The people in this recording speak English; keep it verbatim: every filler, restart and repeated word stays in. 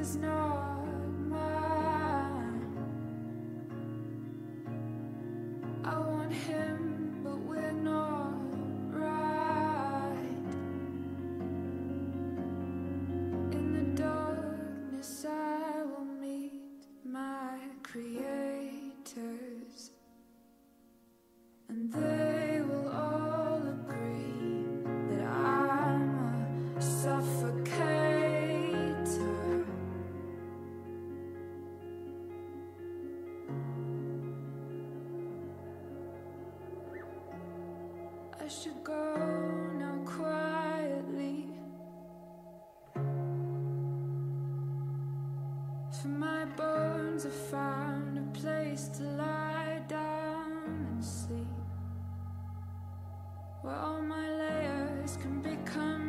is not mine. I want him, but we're not right. In the darkness I will meet my creators, and they will all agree that I'm a suffocator. I should go now quietly, for my bones have found a place to lie down and sleep, where all my layers can become